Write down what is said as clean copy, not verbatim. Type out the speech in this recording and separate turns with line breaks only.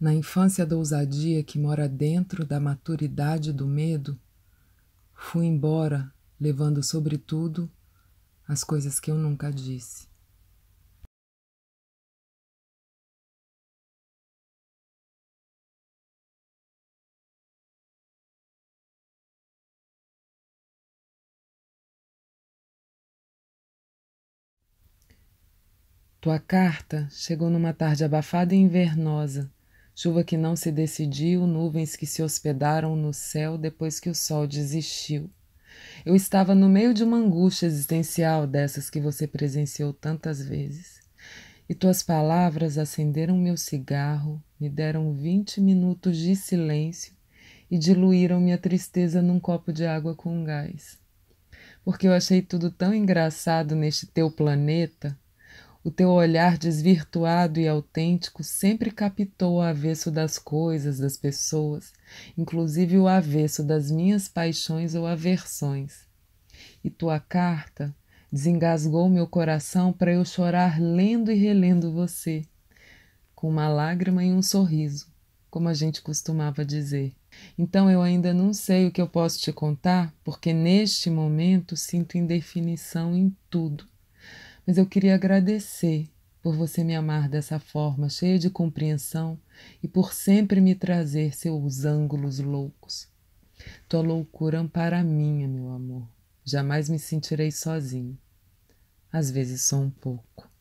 Na infância da ousadia que mora dentro da maturidade do medo, fui embora, levando sobretudo as coisas que eu nunca disse. Tua carta chegou numa tarde abafada e invernosa, chuva que não se decidiu, nuvens que se hospedaram no céu depois que o sol desistiu. Eu estava no meio de uma angústia existencial dessas que você presenciou tantas vezes. E tuas palavras acenderam meu cigarro, me deram 20 minutos de silêncio e diluíram minha tristeza num copo de água com gás. Porque eu achei tudo tão engraçado neste teu planeta. O teu olhar desvirtuado e autêntico sempre captou o avesso das coisas, das pessoas, inclusive o avesso das minhas paixões ou aversões. E tua carta desengasgou meu coração para eu chorar lendo e relendo você, com uma lágrima e um sorriso, como a gente costumava dizer. Então eu ainda não sei o que eu posso te contar, porque neste momento sinto indefinição em tudo. Mas eu queria agradecer por você me amar dessa forma, cheia de compreensão, e por sempre me trazer seus ângulos loucos. Tua loucura ampara a minha, meu amor. Jamais me sentirei sozinho. Às vezes só um pouco.